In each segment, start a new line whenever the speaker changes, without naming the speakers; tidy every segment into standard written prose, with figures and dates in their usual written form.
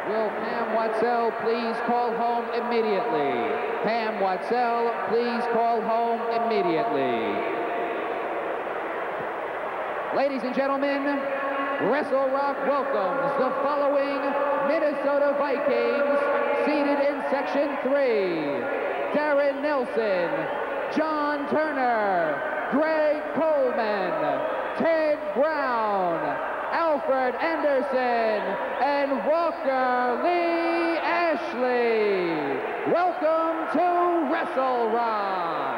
Will Pam Watsell please call home immediately? Pam Watsell, please call home immediately. Ladies and gentlemen, Wrestle Rock welcomes the following Minnesota Vikings seated in Section 3. Darren Nelson, John Turner, Greg Coleman, Ted Brown, Alfred Anderson, and Walker Lee Ashley. Welcome to Wrestle Rock.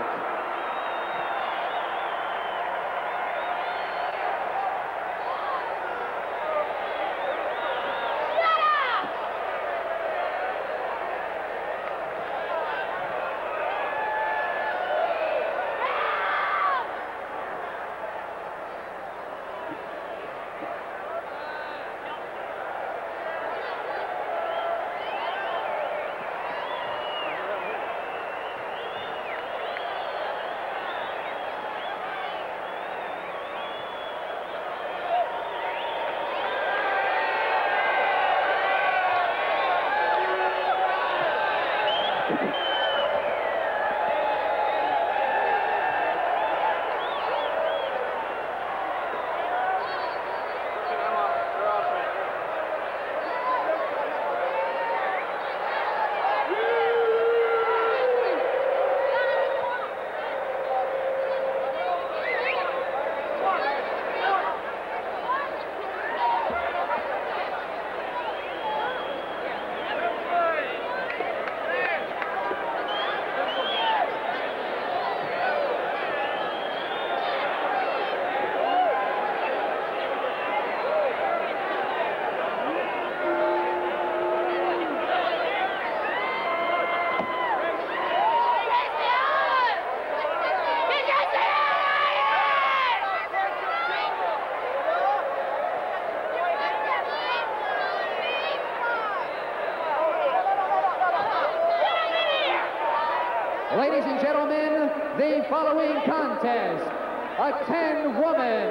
Ladies and gentlemen, the following contest, a 10-woman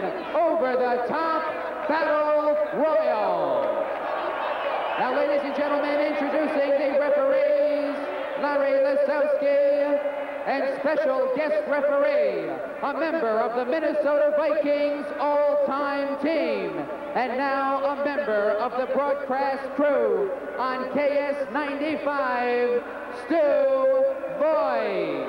over-the-top battle royal. Now, ladies and gentlemen, introducing the referees, Larry Lisowski, and special guest referee, a member of the Minnesota Vikings all-time team, and now a member of the broadcast crew on KS95, Stu Voigt.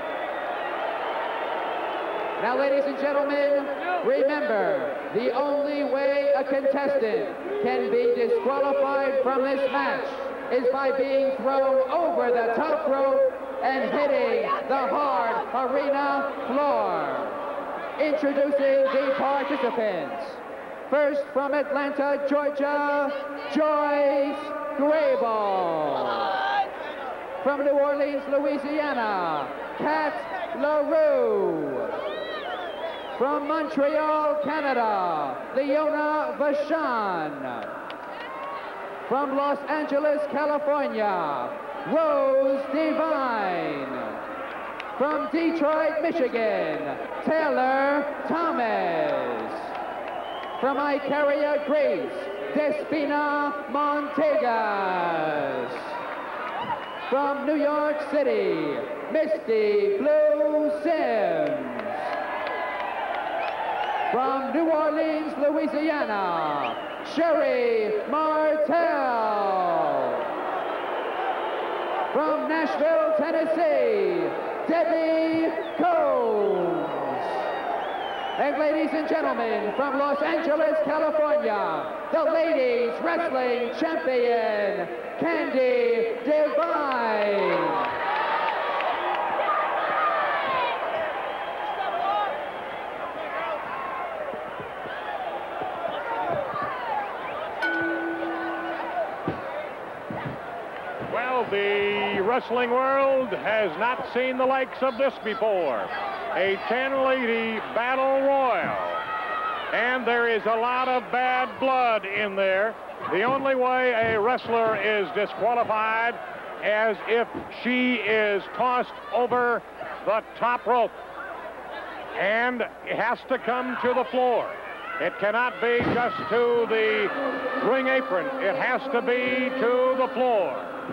Now, ladies and gentlemen, remember, the only way a contestant can be disqualified from this match is by being thrown over the top rope and hitting the hard arena floor. Introducing the participants. First from Atlanta, Georgia, Joyce Grable. From New Orleans, Louisiana, Kat LaRue. From Montreal, Canada, Leona Vachon. From Los Angeles, California, Rose Devine. From Detroit, Michigan, Taylor Thomas. From Icaria, Greece, Despina Montegas. From New York City, Misty Blue Sims. From New Orleans, Louisiana, Sherry Martel. From Nashville, Tennessee, Debbie Combs. And ladies and gentlemen, from Los Angeles, California, the ladies wrestling champion, Candy Devine.
Well, the wrestling world has not seen the likes of this before. A 10-lady battle royal. And there is a lot of bad blood in there. The only way a wrestler is disqualified is if she is tossed over the top rope and has to come to the floor. It cannot be just to the ring apron. It has to be to the floor.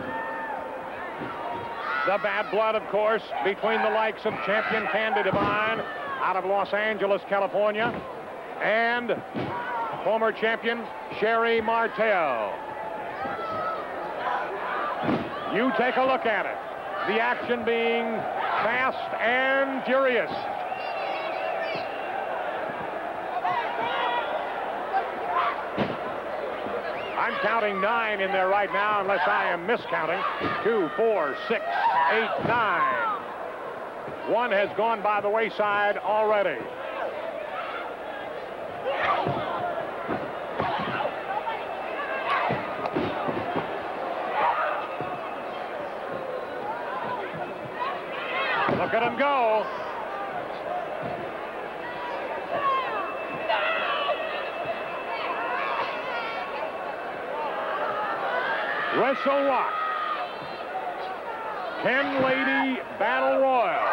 The bad blood, of course, between the likes of champion Candy Divine out of Los Angeles, California, and former champion Sherry Martel. You take a look at it. The action being fast and furious. I'm counting 9 in there right now, unless I am miscounting. 2, 4, 6, 8, 9. One has gone by the wayside already. Look at him go. Wrestle Rock. 10-lady battle royal.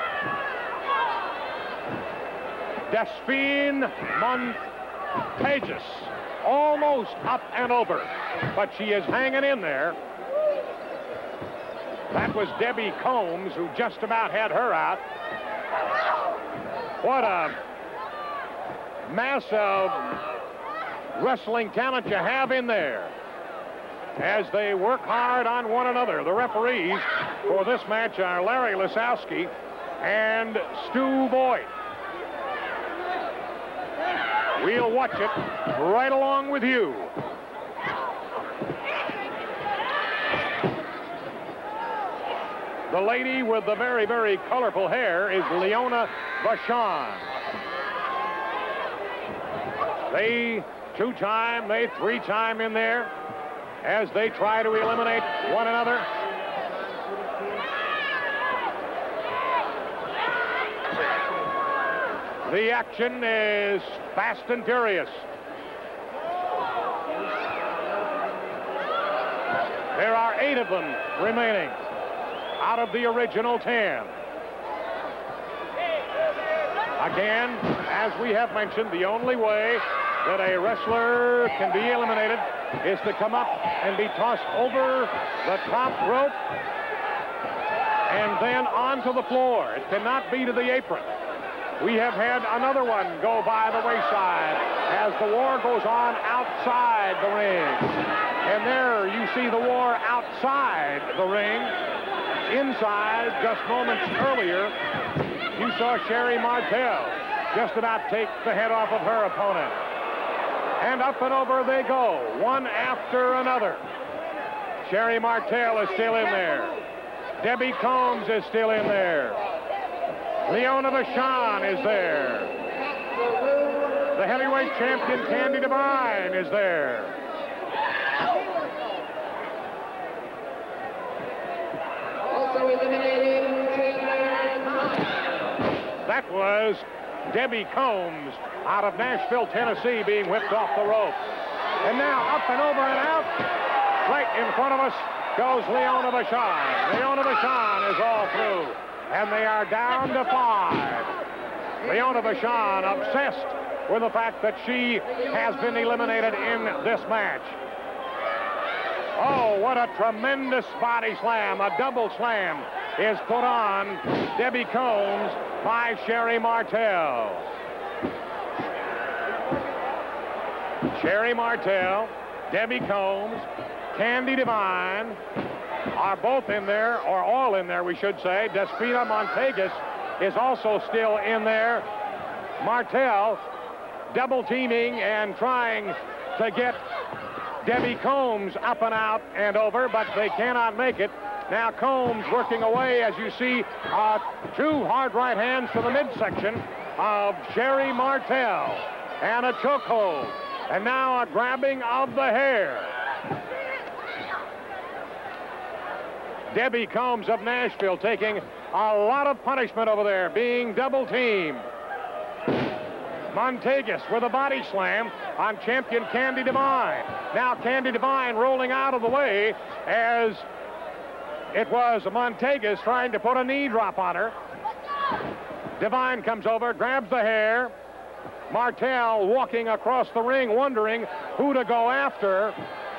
Despine Montages. Almost up and over, but she is hanging in there. That was Debbie Combs, who just about had her out. What a mass of wrestling talent you have in there as they work hard on one another. The referees for this match are Larry Lisowski and Stu Voigt. We'll watch it right along with you. The lady with the very, very colorful hair is Leona Vachon. They 2-time, they 3-time in there as they try to eliminate one another. The action is fast and furious. There are 8 of them remaining out of the original 10. Again, as we have mentioned, the only way that a wrestler can be eliminated is to come up and be tossed over the top rope and then onto the floor. It cannot be to the apron. We have had another one go by the wayside as the war goes on outside the ring. And there you see the war outside the ring. Inside, just moments earlier, you saw Sherry Martel just about take the head off of her opponent. And up and over they go, one after another. Sherry Martel is still in there. Debbie Combs is still in there. Leona Vachon is there. The heavyweight champion Candy Divine is there.
Also eliminating
That was Debbie Combs out of Nashville, Tennessee, being whipped off the rope. And now up and over and out. Right in front of us goes Leona Vachon. Leona Vachon is all through. And they are down to 5. Leona Vachon obsessed with the fact that she has been eliminated in this match. Oh, what a tremendous body slam. A double slam is put on Debbie Combs by Sherry Martel. Sherry Martel, Debbie Combs, Candy Divine are both in there, or all in there, we should say. Despina Montages is also still in there. Martel double teaming and trying to get Debbie Combs up and out and over, but they cannot make it. Now Combs working away, as you see, 2 hard right hands to the midsection of Sherry Martel and a chokehold. And now a grabbing of the hair. Debbie Combs of Nashville taking a lot of punishment over there, being double teamed. Montages with a body slam on champion Candy Divine. Now Candy Divine rolling out of the way as it was Montages trying to put a knee drop on her. Divine comes over, grabs the hair, Martel walking across the ring, wondering who to go after.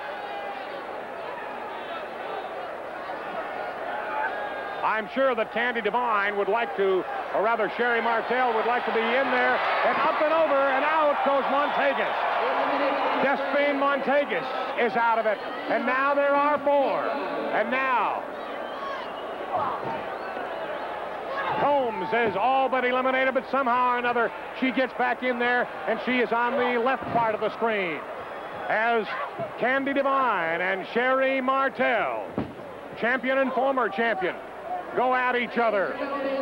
I'm sure that Candy Devine would like to, or rather Sherry Martel would like to be in there, and up and over and out goes Montagus. Despine Montagus is out of it, and now there are 4. And now Combs is all but eliminated, but somehow or another she gets back in there, and she is on the left part of the screen as Candy Devine and Sherry Martel, champion and former champion, go at each other.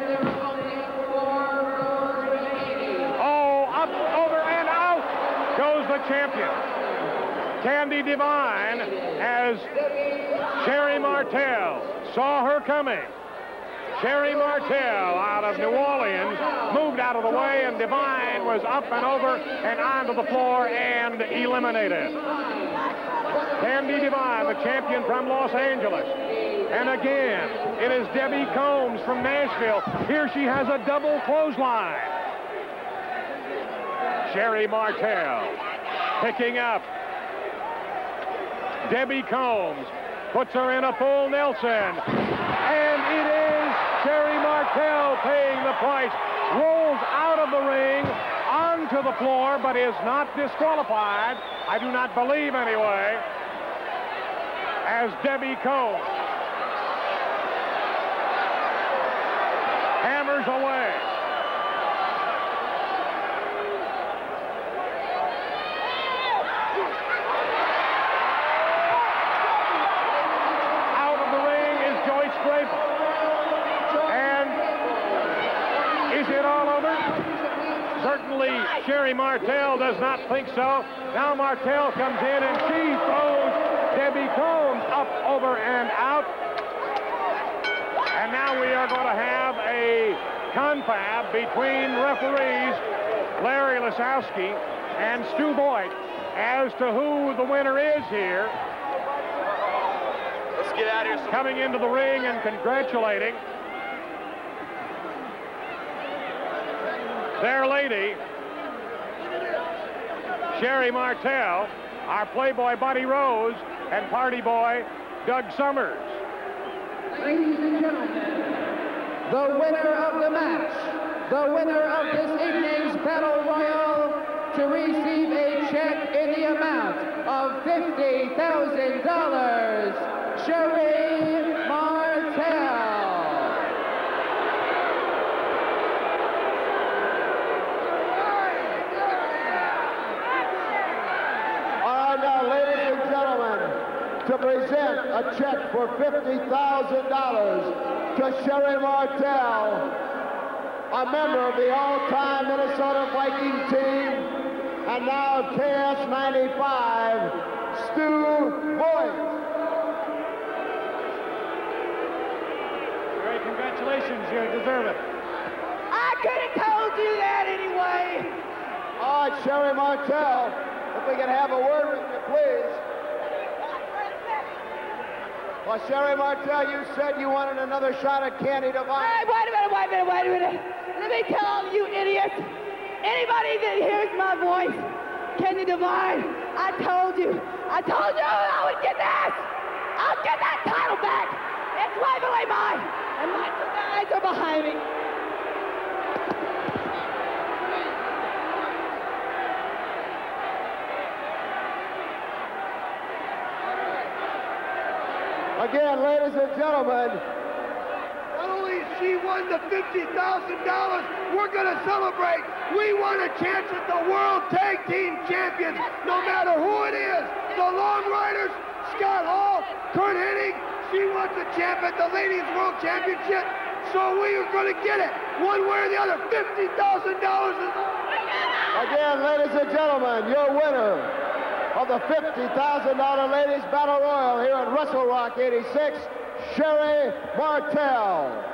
Oh, up, over, and out goes the champion. Candy Devine, as Sherry Martel saw her coming. Sherry Martel out of New Orleans moved out of the way, and Devine was up and over and onto the floor and eliminated. Candy Devine, the champion from Los Angeles. And again, it is Debbie Combs from Nashville. Here she has a double clothesline. Sherry Martel picking up. Debbie Combs puts her in a full Nelson. And it is Sherry Martel paying the price. Rolls out of the ring onto the floor, but is not disqualified. I do not believe anyway. As Debbie Combs hammers away. Out of the ring is Joyce Draper. And is it all over? Certainly Sherry Martel does not think so. Now Martel comes in and she throws Debbie Combs up, over, and out. And now we are going to have a confab between referees Larry Lasowski and Stu Boyd as to who the winner is here.
Let's get out of here.
Coming into the ring and congratulating their lady, Sherry Martel, our Playboy Buddy Rose, and Party Boy Doug Summers.
Ladies and gentlemen, the winner of the match, the winner of this evening's Battle Royal, to receive a check in the amount of $50,000, Sherry Martel.
All right, now, ladies and gentlemen, to present a check for $50,000 to Sherry Martel, a member of the all-time Minnesota Viking team, and now KS95, Stu Boyd.
Great, congratulations, you deserve it.
I could have told you that anyway.
All right, Sherry Martel, if we can have a word with you, please. Well, Sherry Martel, you said you wanted another shot at Candy Devine.
Hey, wait a minute. Let me tell all you idiots, anybody that hears my voice, Candy Devine, I told you I would get that. I'll get that title back. It's rightfully mine, and my two guys are behind me.
Again, ladies and gentlemen,
not only has she won the $50,000, we're going to celebrate. We won a chance at the World Tag Team Champions, no matter who it is. The Long Riders, Scott Hall, Kurt Hennig, she wants a champ at the Ladies World Championship, so we are going to get it one way or the other. $50,000 is...
Again, ladies and gentlemen, your winner of the $50,000 Ladies Battle Royal here at Wrestle Rock 86, Sherry Martel.